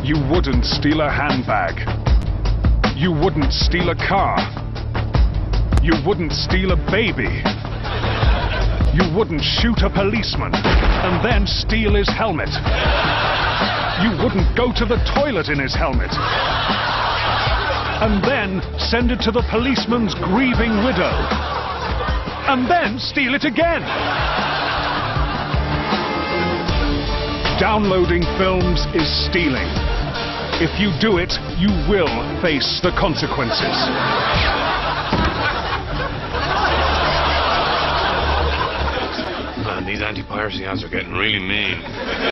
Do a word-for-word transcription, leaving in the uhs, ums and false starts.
You wouldn't steal a handbag. You wouldn't steal a car. You wouldn't steal a baby. You wouldn't shoot a policeman and then steal his helmet. You wouldn't go to the toilet in his helmet and then send it to the policeman's grieving widow and then steal it again. Downloading films is stealing. If you do it, you will face the consequences. Man, these anti-piracy ads are getting really mean.